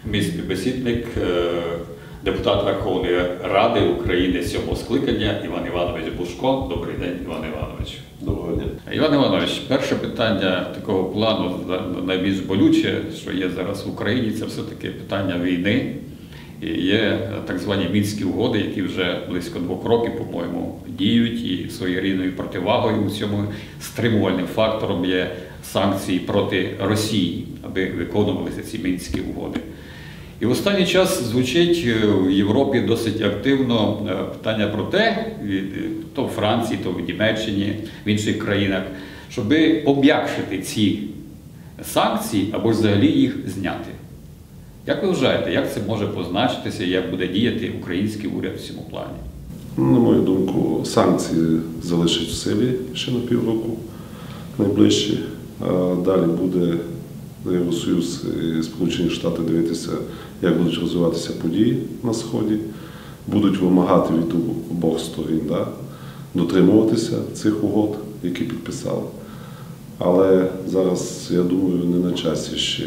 Мій співбесідник, депутат Верховної Ради України 7-го скликання Іван Іванович Бужко. Добрий день, Іван Іванович. Доброго дня. Іван Іванович, перше питання такого плану, найбільш болюче, що є зараз в Україні, це все-таки питання війни. І є так звані Мінські угоди, які вже близько 2 років, по-моєму, діють, і своєрідною противагою у цьому стримувальним фактором є санкції проти Росії, аби виконувалися ці Мінські угоди. І в останній час звучить в Європі досить активно питання про те, то в Франції, то в Німеччині, в інших країнах, щоб пом'якшити ці санкції або взагалі їх зняти. Як ви вважаєте, як це може позначитися, як буде діяти український уряд в цьому плані? На мою думку, санкції залишать в силі ще на півроку найближчі. Далі буде Євросоюз і Сполучені Штати дивитися, як будуть розвиватися події на Сході, будуть вимагати від обох сторін дотримуватися цих угод, які підписали. Але зараз, я думаю, не на часі ще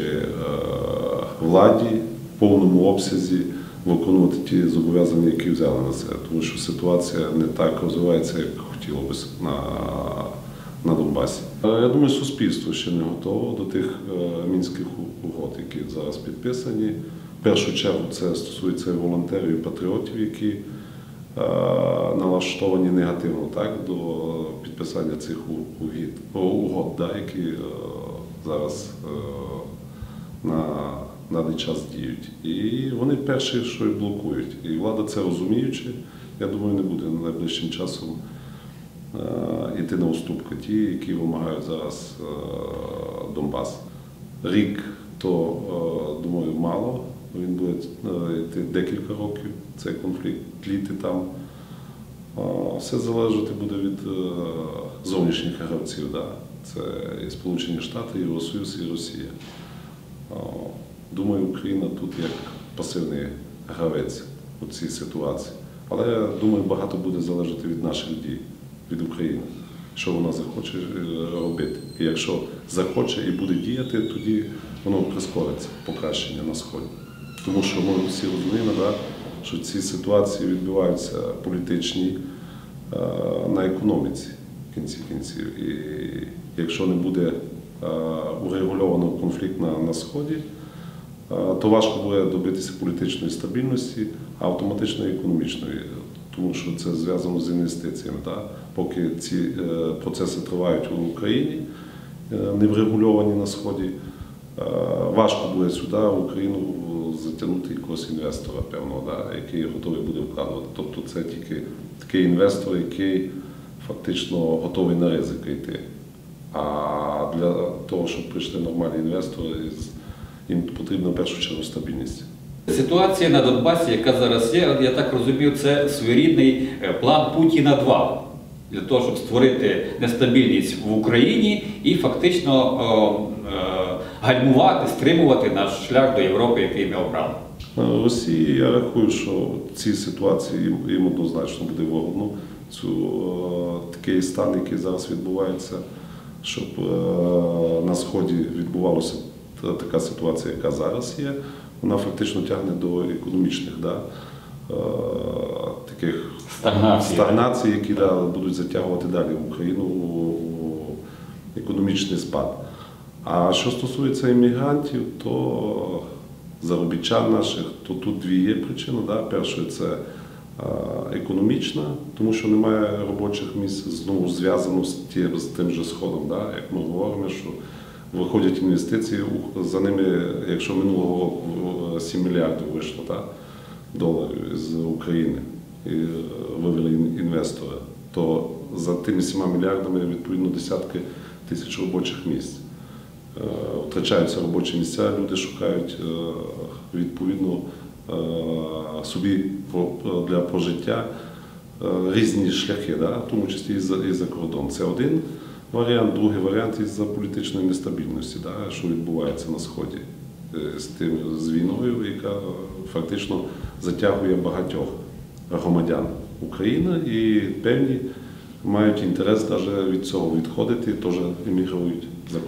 владі в повному обсязі виконувати ті зобов'язання, які взяли на себе. Тому що ситуація не так розвивається, як хотіло б на Донбасі. Я думаю, суспільство ще не готово до тих мінських угод, які зараз підписані. В першу чергу це стосується волонтерів і патріотів, які налаштовані негативно до підписання цих угод, які зараз на даний час діють. І вони перші, що і блокують. І влада це розуміючи, я думаю, не буде найближчим часом йти на уступки ті, які вимагають зараз Донбас. Рік, то, думаю, мало. Він буде йти декілька років, цей конфлікт, тліти там. Все залежати буде від зовнішніх гравців. Це і Сполучені Штати, і Євросоюз, і Росія. Думаю, Україна тут як пасивний гравець у цій ситуації. Але, я думаю, багато буде залежати від наших дій, від України, що вона захоче робити. І якщо захоче і буде діяти, тоді воно прискориться, покращення на Сході. Тому що ми всі розуміємо, що ці ситуації відбуваються політичні на економіці в кінці кінців. І якщо не буде урегульованого конфлікту на Сході, то важко буде добитися політичної стабільності, а автоматично економічної. Тому що це зв'язано з інвестиціями. Поки ці процеси тривають в Україні, не врегульовані на Сході, важко буде сюди, в Україну, затягнути якогось інвестора певного, який готовий буде вкладувати. Тобто це тільки такий інвестор, який фактично готовий на ризики йти. А для того, щоб прийшли нормальні інвестори, їм потрібна в першу чергу стабільність. Ситуація на Донбасі, яка зараз є, я так розумію, це своєрідний план Путіна 2. Для того, щоб створити нестабільність в Україні і фактично гальмувати, стримувати наш шлях до Європи, який ми обрали. Росії, я рахую, що в цій ситуації їм однозначно буде вигодно такий стан, який зараз відбувається, щоб на Сході відбувалася така ситуація, яка зараз є. Вона фактично тягне до економічних таких стагнацій, які будуть затягувати далі Україну у економічний спад. А що стосується іммігрантів, то заробітчан наших, то тут дві є причини. Перше – це економічна, тому що немає робочих місць, знову зв'язано з тим же Сходом. Як ми говоримо, що виходять інвестиції, за ними, якщо минулого року 7 мільярдів вийшло доларів з України і вивели інвестори, то за тими 7 мільярдами відповідно десятки тисяч робочих місць. Втрачаються робочі місця, люди шукають відповідно собі для прожиття різні шляхи, в тому числі і за кордон. Це один варіант. Другий варіант – із-за політичної нестабільності, що відбувається на Сході з війною, яка фактично затягує багатьох громадян України, і певні мають інтерес навіть від цього відходити, теж емігрують за кордон.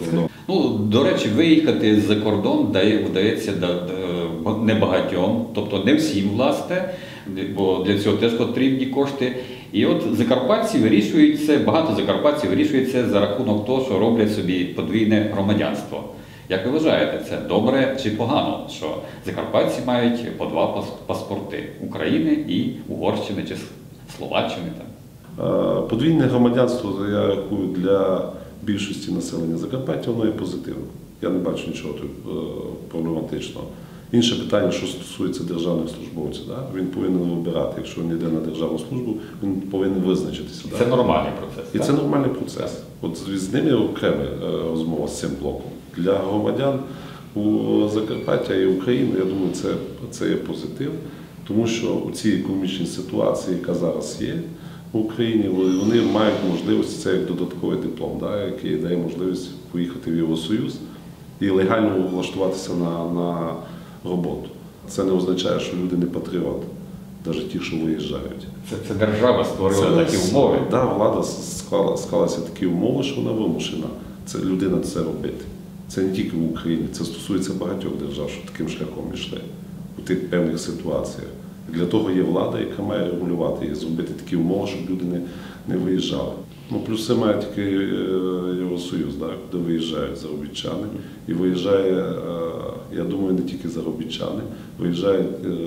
Ну, до речі, виїхати за кордон вдається небагатьом, тобто не всім, власне, бо для цього теж потрібні кошти. І от закарпатці вирішують це, багато закарпатців вирішують це за рахунок того, що роблять собі подвійне громадянство. Як ви вважаєте, це добре чи погано, що закарпатці мають по два паспорти – України і Угорщини чи Словаччини? Подвійне громадянство, я рахую, для більшості населення Закарпаття, воно є позитивне. Я не бачу нічого тут проблематичного. Інше питання, що стосується державних службовців. Да? Він повинен вибирати, якщо він йде на державну службу, він повинен визначитися. Це нормальний процес. І це нормальний процес. От з ними окрема розмова з цим блоком. Для громадян у Закарпаття і України, я думаю, це є позитив, тому що у цій економічній ситуації, яка зараз є в Україні, вони мають можливість, це як додатковий диплом, да, який дає можливість поїхати в Євросоюз і легально влаштуватися на роботу. Це не означає, що люди не патріоти, навіть ті, що виїжджають. Це держава створила такі умови? Так, да, влада склалася такі умови, що вона вимушена людина це робити. Це не тільки в Україні, це стосується багатьох держав, що таким шляхом йшли у тих певних ситуаціях. Для того є влада, яка має регулювати і зробити такі умови, щоб люди не виїжджали. Ну, плюси має тільки Євросоюз, да, куди виїжджають заробітчани. І виїжджає, я думаю, не тільки заробітчани, виїжджає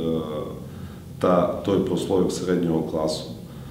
той прослойок середнього класу,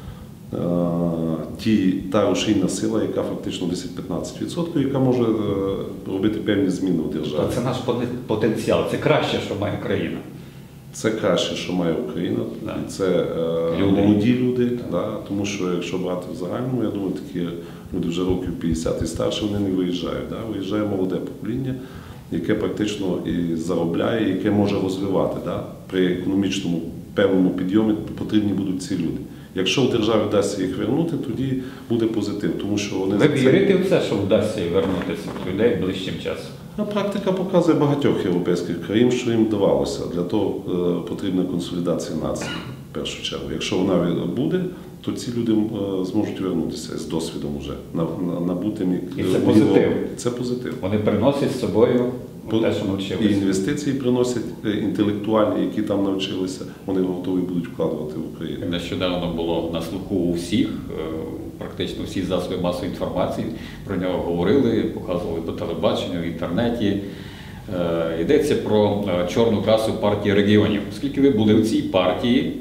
та рушійна сила, яка фактично 10-15%, яка може робити певні зміни в державі. Це наш потенціал, це краще, що має країна. Це краще, що має Україна, да. І це молоді люди, да. Тому що якщо брати в загальному, я думаю, такі люди вже років 50 і старше, вони не виїжджають. Да. Виїжджає молоде покоління, яке практично і заробляє, яке може розвивати. Да. При економічному певному підйомі потрібні будуть ці люди. Якщо в державі вдасться їх вернути, тоді буде позитив, тому що вони... Ви вірите в це, що вдасться вернути цих людей ближчим часом? Практика показує багатьох європейських країн, що їм вдавалося. Для того потрібна консолідація нації, в першу чергу. Якщо вона буде, то ці люди зможуть вернутися з досвідом вже, набутим. І це позитив. Це позитив. Вони приносять з собою те, що навчилися. І інвестиції приносять інтелектуальні, які там навчилися, вони готові будуть вкладувати в Україну. Нещодавно було на слуху у всіх, практично всі засоби масової інформації про нього говорили, показували по телебаченню, в інтернеті. Йдеться про чорну касу партії регіонів. Оскільки ви були в цій партії,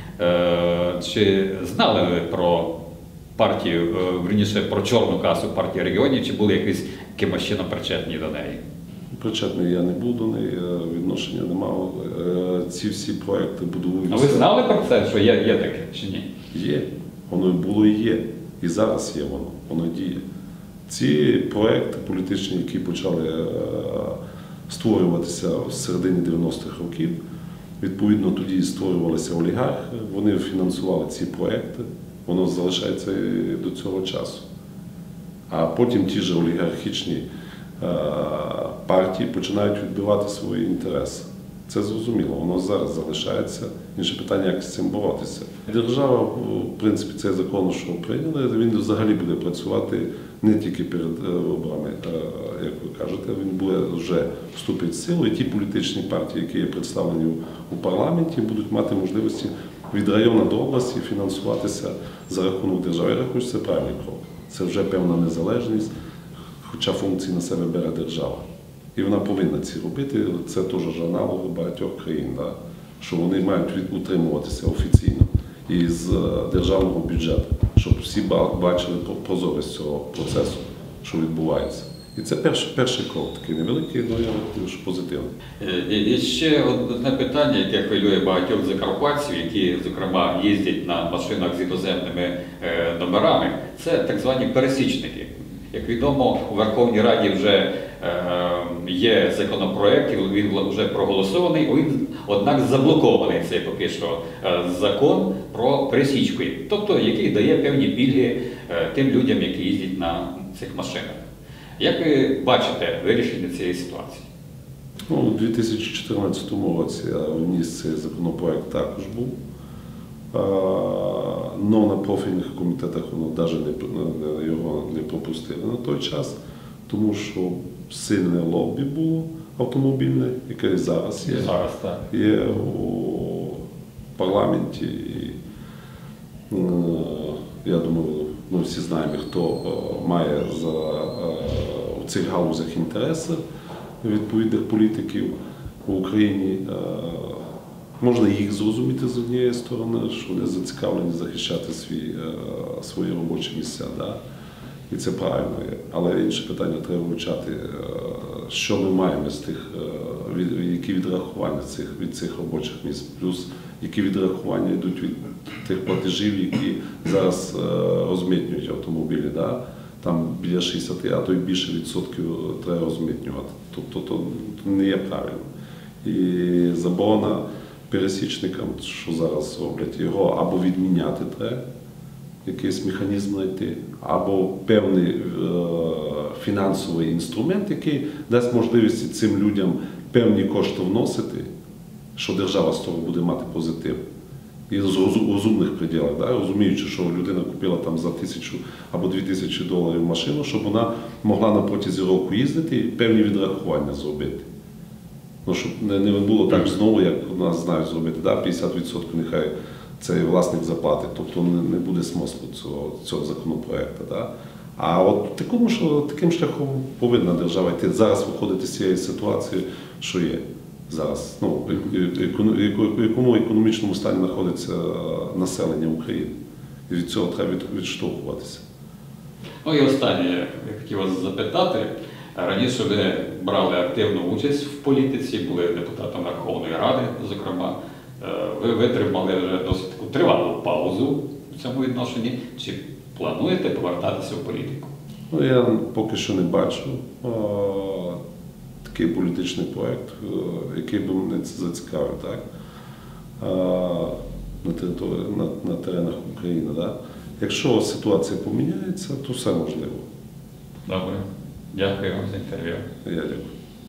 чи знали ви про партію, вірніше, про чорну касу партії регіонів, чи були якісь кимось чином причетні до неї? Причетний я не був до неї, відношення не мав. Ці всі проекти будуються. А ви знали про це, що є таке чи ні? Є. Воно було і є. І зараз є воно діє. Ці проекти політичні, які почали створюватися в середині 90-х років, відповідно тоді створювалися олігархи, вони фінансували ці проекти, воно залишається і до цього часу. А потім ті ж олігархічні партії починають відбивати свої інтереси. Це зрозуміло, воно зараз залишається. Інше питання, як з цим боротися. Держава, в принципі, цей закон, що прийняли, він взагалі буде працювати не тільки перед виборами, як ви кажете, він буде вже вступити в силу, і ті політичні партії, які є представлені у парламенті, будуть мати можливості від району до області фінансуватися за рахунок держави. Я рахую, що це правильний крок. Це вже певна незалежність, хоча функції на себе бере держава. І вона повинна ці робити. Це теж аналог багатьох країн, да? Що вони мають утримуватися офіційно із державного бюджету, щоб всі бачили прозорість цього процесу, що відбувається. І це перший крок, такий невеликий, але я рахую, що позитивний. І ще одне питання, яке хвилює багатьох закарпатців, які, зокрема, їздять на машинах з іноземними номерами, це так звані пересічники. Як відомо, у Верховній Раді вже є законопроект, він вже проголосований, однак заблокований цей поки що закон про пересічки, тобто який дає певні пільги тим людям, які їздять на цих машинах. Як ви бачите вирішення цієї ситуації? У 2014 році я вніс цей законопроект також був. Но на профільних комітетах воно навіть його не пропустили на той час, тому що сильне лобі було автомобільне, яке і зараз І є. зараз так. Є у парламенті. І, я думаю, ми всі знаємо, хто має в цих галузях інтереси відповідних політиків в Україні. Можна їх зрозуміти з однієї сторони, що вони зацікавлені захищати свої робочі місця. Да? І це правильно є. Але інше питання треба вивчати, що ми маємо з тих, які відрахування від цих робочих місць, плюс які відрахування йдуть від тих платежів, які зараз розмитнюють автомобілі. Да? Там біля 60, а то й більше відсотків треба розмитнювати. Тобто то не є правильно. І заборона пересічникам, що зараз роблять, його або відміняти треба, якийсь механізм знайти, або певний фінансовий інструмент, який дасть можливість цим людям певні кошти вносити, що держава з того буде мати позитив. І з розумних пределах, да? Розуміючи, що людина купила там за 1000 або 2000 доларів машину, щоб вона могла на протязі року їздити і певні відрахування зробити. Ну, щоб не було так знову, як у нас знають зробити, да? 50% нехай цей власник заплатить, тобто не буде смислу цього законопроекту. Да? А от таким шляхом повинна держава йти. Зараз виходити з цієї ситуації, що є зараз, ну, в якому економічному стані знаходиться населення України. І від цього треба відштовхуватися. Ну і останнє, я хотів вас запитати. Раніше ви брали активну участь в політиці, були депутатом Верховної Ради, зокрема. Ви витримали вже досить таку тривалу паузу в цьому відношенні. Чи плануєте повертатися в політику? Ну, я поки що не бачу такий політичний проєкт, який би мене зацікавив, так? На теренах України. Да? Якщо ситуація поміняється, то все можливо. Добре. Дякую вам за інтерв'ю. Я дякую.